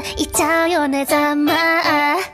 いちゃうよねざまあ